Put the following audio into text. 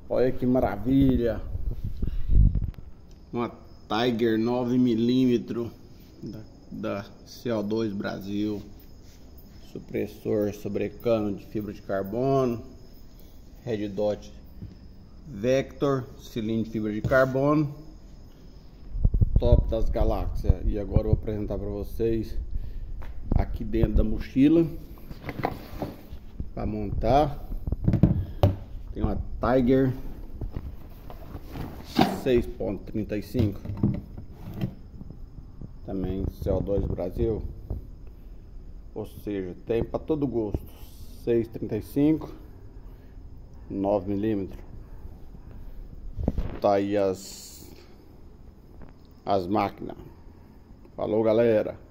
Olha que maravilha. Uma Tiger 9mm da CO2 Brasil. Supressor sobre cano de fibra de carbono. Red Dot Vector, cilindro de fibra de carbono. Top das galáxias. E agora eu vou apresentar para vocês aqui dentro da mochila para montar. Tem uma Tiger 6.35, também CO2 Brasil, ou seja, tem para todo gosto. 6.35, 9mm. Tá aí as máquinas. Falou, galera.